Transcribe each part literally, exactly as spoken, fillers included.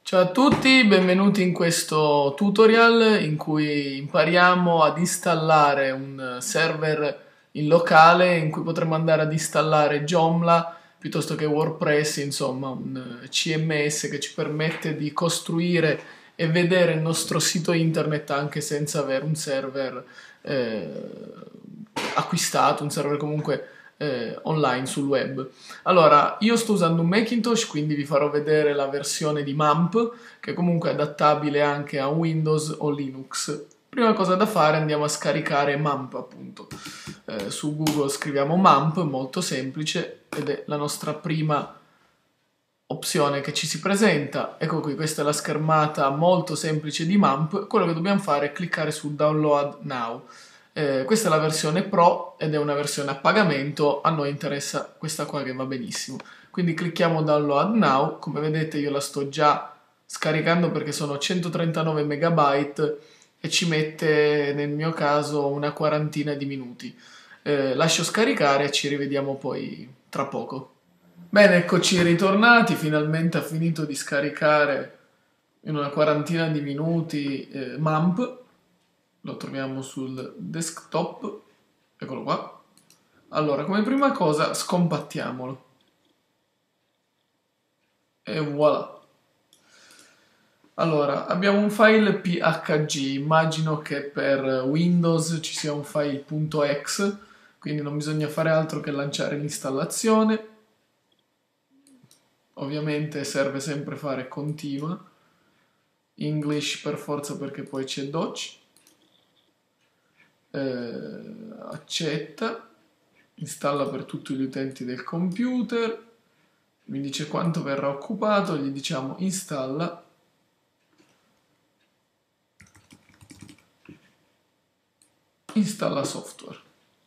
Ciao a tutti, benvenuti in questo tutorial in cui impariamo ad installare un server in locale in cui potremo andare ad installare Joomla piuttosto che WordPress, insomma un C M S che ci permette di costruire e vedere il nostro sito internet anche senza avere un server eh, acquistato, un server comunque eh, online sul web. Allora, io sto usando un Macintosh, quindi vi farò vedere la versione di MAMP, che comunque è adattabile anche a Windows o Linux. Prima cosa da fare, andiamo a scaricare MAMP, appunto. Eh, su Google scriviamo MAMP, molto semplice, ed è la nostra prima opzione che ci si presenta. Ecco qui, questa è la schermata molto semplice di MAMP. Quello che dobbiamo fare è cliccare su Download Now. Eh, questa è la versione Pro ed è una versione a pagamento, a noi interessa questa qua che va benissimo. Quindi clicchiamo Download Now, come vedete io la sto già scaricando perché sono centotrentanove megabyte e ci mette nel mio caso una quarantina di minuti. Eh, lascio scaricare e ci rivediamo poi tra poco. Bene, eccoci ritornati, finalmente ha finito di scaricare in una quarantina di minuti eh, MAMP. Lo troviamo sul desktop, eccolo qua. Allora, come prima cosa scompattiamolo e voilà. Allora, abbiamo un file P H G, immagino che per Windows ci sia un file .exe, quindi non bisogna fare altro che lanciare l'installazione. Ovviamente serve sempre fare continua, English per forza perché poi c'è Dutch. Eh, accetta, installa per tutti gli utenti del computer, mi dice quanto verrà occupato, gli diciamo installa, installa software.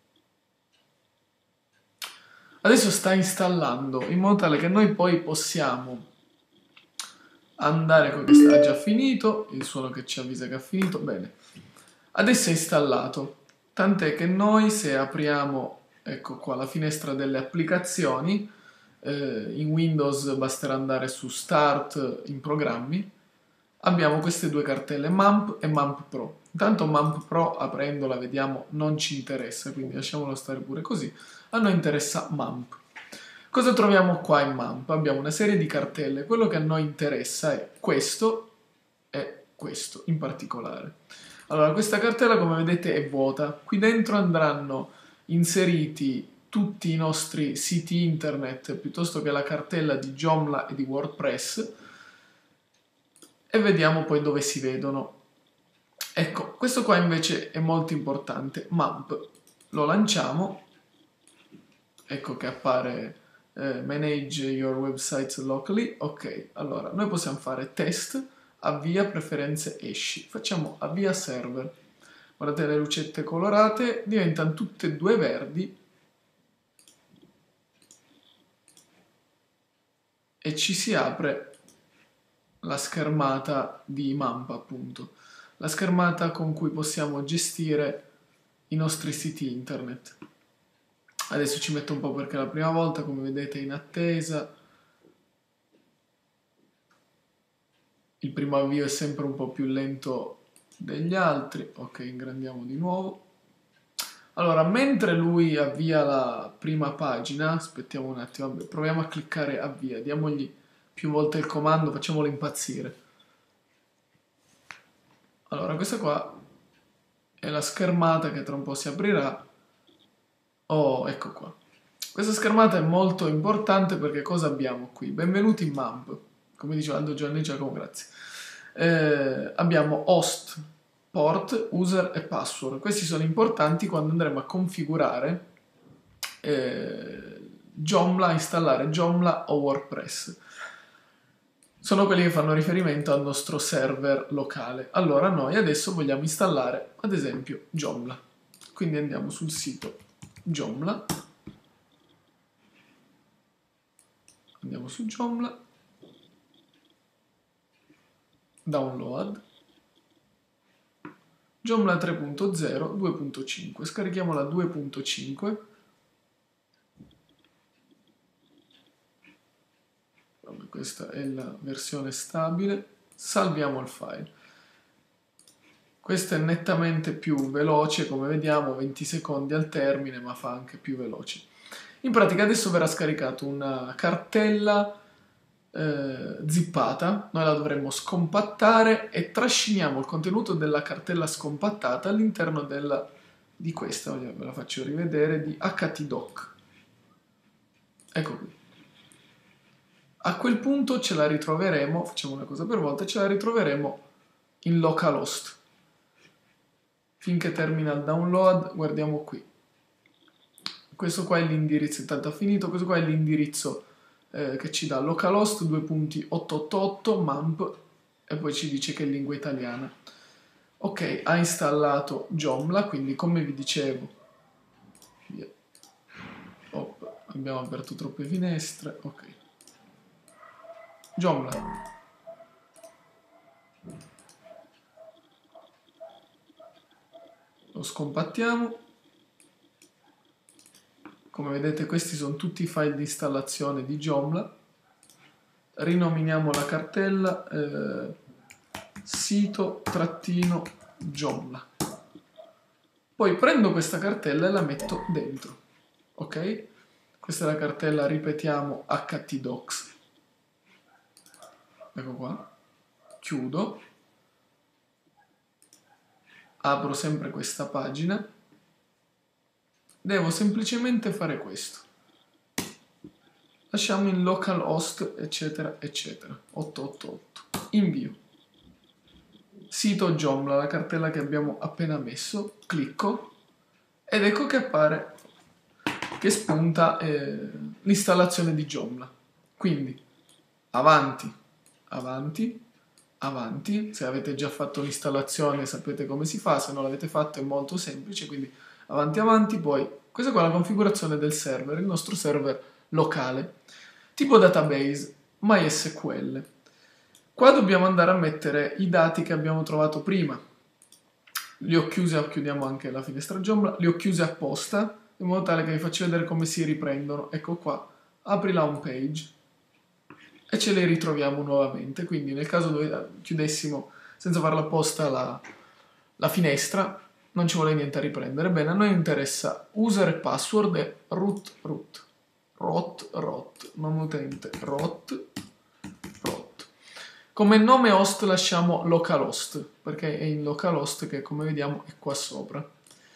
Adesso sta installando in modo tale che noi poi possiamo andare con che sta già finito, il suono che ci avvisa che ha finito, bene. Adesso è installato, tant'è che noi se apriamo, ecco qua, la finestra delle applicazioni, eh, in Windows basterà andare su Start in programmi, abbiamo queste due cartelle MAMP e MAMP Pro. Intanto MAMP Pro aprendola, vediamo, non ci interessa, quindi lasciamolo stare pure così. A noi interessa MAMP. Cosa troviamo qua in MAMP? Abbiamo una serie di cartelle, quello che a noi interessa è questo e questo in particolare. Allora, questa cartella come vedete è vuota, qui dentro andranno inseriti tutti i nostri siti internet piuttosto che la cartella di Joomla e di WordPress e vediamo poi dove si vedono. Ecco, questo qua invece è molto importante, MAMP, lo lanciamo, ecco che appare eh, Manage your websites locally, ok, allora noi possiamo fare test, avvia preferenze esci, facciamo avvia server, guardate le lucette colorate, diventano tutte e due verdi e ci si apre la schermata di MAMP appunto, la schermata con cui possiamo gestire i nostri siti internet. Adesso ci metto un po' perché è la prima volta, come vedete in attesa. Il primo avvio è sempre un po' più lento degli altri. Ok, ingrandiamo di nuovo. Allora, mentre lui avvia la prima pagina, aspettiamo un attimo, vabbè, proviamo a cliccare avvia, diamogli più volte il comando, facciamolo impazzire. Allora, questa qua è la schermata che tra un po' si aprirà. Oh, ecco qua. Questa schermata è molto importante perché cosa abbiamo qui? Benvenuti in MAMP, come diceva Aldo Giovanni Giacomo, grazie. Eh, abbiamo host, port, user e password. Questi sono importanti quando andremo a configurare eh, Joomla, installare Joomla o WordPress. Sono quelli che fanno riferimento al nostro server locale. Allora noi adesso vogliamo installare ad esempio Joomla. Quindi andiamo sul sito Joomla. Andiamo su Joomla. Download. Joomla tre punto zero, due punto cinque. Scarichiamo la due punto cinque. questa è la versione stabile, salviamo il file. Questo è nettamente più veloce, come vediamo, venti secondi al termine, ma fa anche più veloce. In pratica adesso verrà scaricata una cartella eh, zippata, noi la dovremmo scompattare e trasciniamo il contenuto della cartella scompattata all'interno della, di questa, ve la faccio rivedere, di htdoc. Ecco qui. A quel punto ce la ritroveremo, facciamo una cosa per volta, ce la ritroveremo in localhost. Finché termina il download, guardiamo qui. Questo qua è l'indirizzo, intanto ha finito, questo qua è l'indirizzo eh, che ci dà localhost due punti ottocentottantotto mamp e poi ci dice che è lingua italiana. Ok, ha installato Joomla, quindi come vi dicevo, via. Op, abbiamo aperto troppe finestre, ok. Joomla. Lo scompattiamo. Come vedete questi sono tutti i file di installazione di Joomla. Rinominiamo la cartella eh, sito-joomla. Poi prendo questa cartella e la metto dentro. Ok? Questa è la cartella, ripetiamo, htdocs. Ecco qua. Chiudo. Apro sempre questa pagina. Devo semplicemente fare questo. Lasciamo in localhost, eccetera, eccetera. ottocentottantotto. Invio. Sito Joomla, la cartella che abbiamo appena messo. Clicco. Ed ecco che appare, che spunta eh, l'installazione di Joomla. Quindi, avanti, avanti, avanti. Se avete già fatto l'installazione sapete come si fa, se non l'avete fatto è molto semplice, quindi avanti avanti. Poi questa qua è la configurazione del server, il nostro server locale, tipo database MySQL. Qua dobbiamo andare a mettere i dati che abbiamo trovato prima. Li ho chiusi, chiudiamo anche la finestra Joomla, li ho chiusi apposta in modo tale che vi faccio vedere come si riprendono. Ecco qua, apri la home page e ce le ritroviamo nuovamente. Quindi nel caso dove chiudessimo senza farla apposta la, la finestra, non ci vuole niente a riprendere. Bene, a noi interessa user e password e root root, rot rot, non utente rot rot. Come nome host lasciamo localhost, perché è in localhost che come vediamo è qua sopra.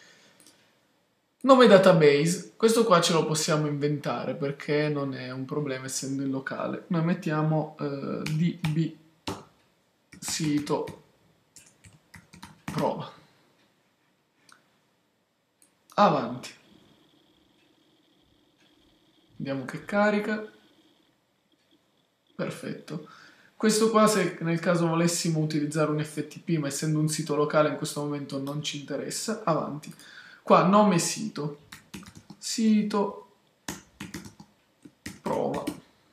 Nome database, questo qua ce lo possiamo inventare perché non è un problema essendo in locale. Noi mettiamo eh, db sito prova. Avanti. Vediamo che carica. Perfetto. Questo qua, se nel caso volessimo utilizzare un F T P, ma essendo un sito locale in questo momento non ci interessa, avanti. Qua nome sito, sito prova.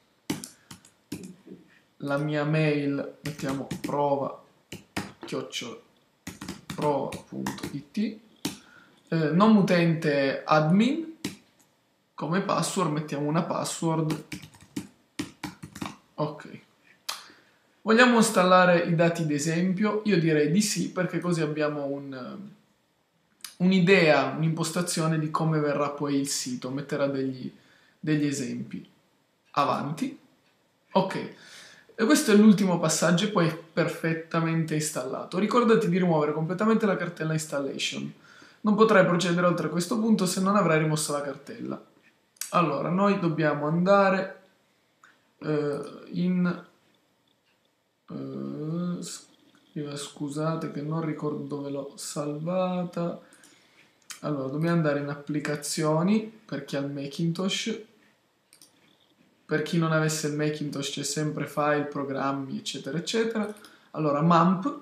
La mia mail, mettiamo prova, chiocciola, prova.it. Eh, nome utente admin. Come password mettiamo una password. Ok. Vogliamo installare i dati d'esempio? Io direi di sì, perché così abbiamo un, un'idea, un'impostazione di come verrà poi il sito. Metterà degli, degli esempi. Avanti. Ok. E questo è l'ultimo passaggio e poi è perfettamente installato. Ricordati di rimuovere completamente la cartella installation. Non potrai procedere oltre questo punto se non avrai rimosso la cartella. Allora, noi dobbiamo andare eh, in... Eh, scusate che non ricordo dove l'ho salvata. Allora, dobbiamo andare in applicazioni per chi ha il Macintosh. Per chi non avesse il Macintosh c'è sempre file, programmi, eccetera, eccetera. Allora, mamp,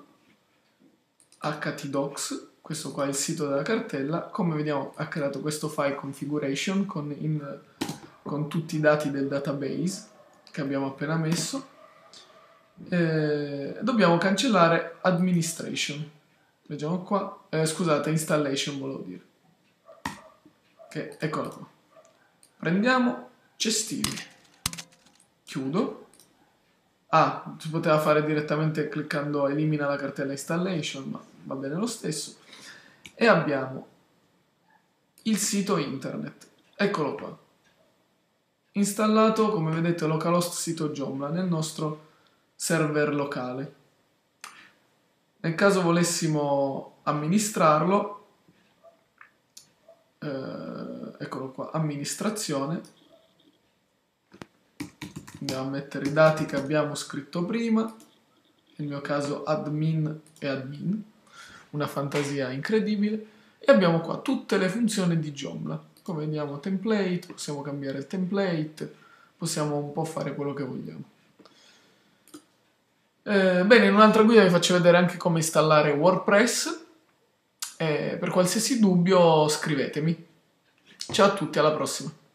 htdocs, questo qua è il sito della cartella. Come vediamo ha creato questo file configuration con, in, con tutti i dati del database che abbiamo appena messo. Eh, dobbiamo cancellare administration. Leggiamo qua. Eh, scusate, installation volevo dire. Ok, eccola qua. Prendiamo cestino. Chiudo. Ah, si poteva fare direttamente cliccando elimina la cartella installation, ma va bene lo stesso. E abbiamo il sito internet. Eccolo qua. Installato, come vedete, localhost sito Joomla nel nostro server locale. Nel caso volessimo amministrarlo, eh, eccolo qua, amministrazione, andiamo a mettere i dati che abbiamo scritto prima, nel mio caso admin e admin, una fantasia incredibile, e abbiamo qua tutte le funzioni di Joomla. Come vediamo template, possiamo cambiare il template, possiamo un po' fare quello che vogliamo. Eh, bene, in un'altra guida vi faccio vedere anche come installare WordPress. Eh, per qualsiasi dubbio scrivetemi. Ciao a tutti, alla prossima.